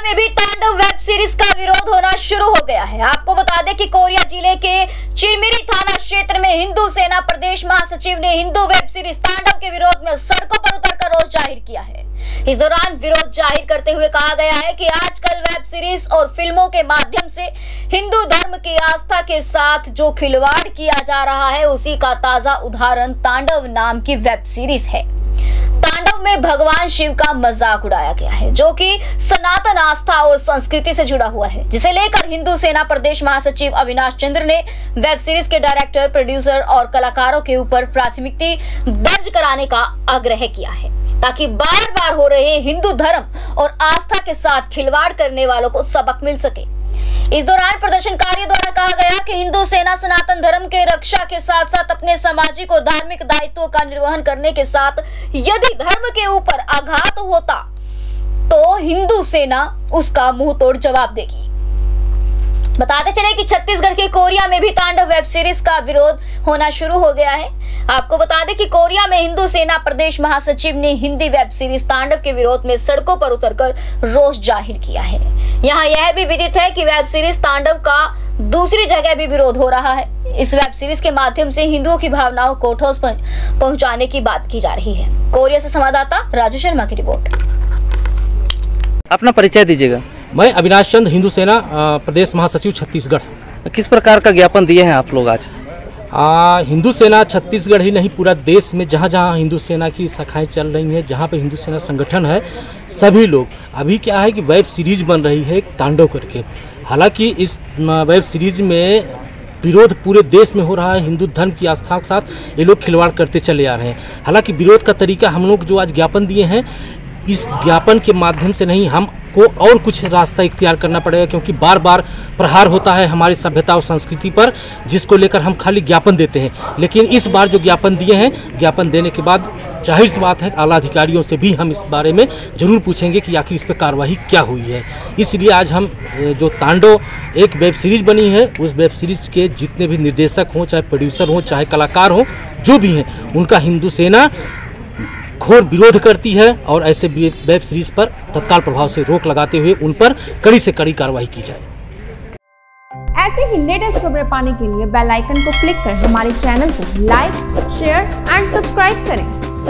में भी तांडव वेब सीरीज का विरोध होना शुरू हो गया है। आपको बता दें कि कोरिया जिले के चिरमिरी थाना क्षेत्र में हिंदू सेना प्रदेश महासचिव ने हिंदू वेब सीरीज तांडव के विरोध में सड़कों पर उतरकर रोष जाहिर किया है। इस दौरान विरोध जाहिर करते हुए कहा गया है कि आजकल वेब सीरीज और फिल्मों के माध्यम से हिंदू धर्म की आस्था के साथ जो खिलवाड़ किया जा रहा है, उसी का ताजा उदाहरण तांडव नाम की वेब सीरीज है। तांडव में भगवान शिव का मजाक उड़ाया गया है, जो कि सनातन आस्था और संस्कृति से जुड़ा हुआ है, जिसे लेकर हिंदू सेना प्रदेश महासचिव अविनाश चंद्र ने वेब सीरीज के डायरेक्टर, प्रोड्यूसर और कलाकारों के ऊपर प्राथमिकी दर्ज कराने का आग्रह किया है, ताकि बार बार हो रहे हिंदू धर्म और आस्था के साथ खिलवाड़ करने वालों को सबक मिल सके। इस दौरान प्रदर्शनकारियों द्वारा कहा गया कि हिंदू सेना सनातन धर्म के रक्षा के साथ साथ अपने सामाजिक और धार्मिक दायित्वों का निर्वहन करने के साथ यदि धर्म के ऊपर आघात होता तो हिंदू सेना उसका मुंह तोड़ जवाब देगी। बताते चले कि छत्तीसगढ़ के कोरिया में भी तांडव वेब सीरीज का विरोध होना शुरू हो गया है। आपको बता दें कि कोरिया में हिंदू सेना प्रदेश महासचिव ने हिंदी वेब सीरीज तांडव के विरोध में सड़कों पर उतरकर रोष जाहिर किया है। यहाँ यह भी विदित है कि वेब सीरीज तांडव का दूसरी जगह भी विरोध हो रहा है। इस वेब सीरीज के माध्यम से हिंदुओं की भावनाओं को ठोस पहुंचाने की बात की जा रही है। कोरिया से संवाददाता राजू शर्मा की रिपोर्ट। अपना परिचय दीजिएगा। मैं अविनाश चंद्र, हिंदू सेना प्रदेश महासचिव छत्तीसगढ़। किस प्रकार का ज्ञापन दिए हैं आप लोग आज? हिंदू सेना छत्तीसगढ़ ही नहीं, पूरा देश में जहाँ जहाँ हिंदू सेना की शाखाएं चल रही हैं, जहाँ पे हिंदू सेना संगठन है, सभी लोग अभी क्या है कि वेब सीरीज बन रही है एक तांडव करके। हालांकि इस वेब सीरीज में विरोध पूरे देश में हो रहा है, हिंदू धर्म की आस्थाओं के साथ ये लोग खिलवाड़ करते चले आ रहे हैं। हालांकि विरोध का तरीका हम लोग जो आज ज्ञापन दिए हैं, इस ज्ञापन के माध्यम से नहीं, हमको और कुछ रास्ता इख्तियार करना पड़ेगा, क्योंकि बार बार प्रहार होता है हमारी सभ्यता और संस्कृति पर, जिसको लेकर हम खाली ज्ञापन देते हैं। लेकिन इस बार जो ज्ञापन दिए हैं, ज्ञापन देने के बाद जाहिर सी बात है आला अधिकारियों से भी हम इस बारे में जरूर पूछेंगे कि आखिर इस पर कार्रवाई क्या हुई है। इसलिए आज हम जो तांडव एक वेब सीरीज बनी है, उस वेब सीरीज के जितने भी निर्देशक हों, चाहे प्रोड्यूसर हों, चाहे कलाकार हों, जो भी हैं, उनका हिंदू सेना घोर विरोध करती है और ऐसे वेब सीरीज पर तत्काल प्रभाव से रोक लगाते हुए उन पर कड़ी से कड़ी कार्रवाई की जाए। ऐसे ही लेटेस्ट खबरें पाने के लिए बेल आइकन को क्लिक कर हमारे चैनल को लाइक, शेयर एंड सब्सक्राइब करें।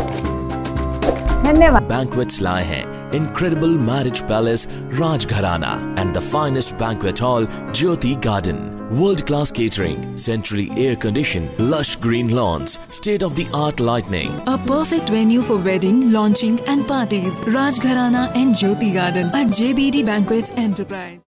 धन्यवाद। Banquets लाए हैं incredible marriage palace Rajgharana and the finest banquet hall Jyoti Garden. World-class catering, centrally air-conditioned, lush green lawns, state-of-the-art lighting. A perfect venue for wedding, launching and parties. Rajgharana and Jyoti Garden at JBD Banquets Enterprise.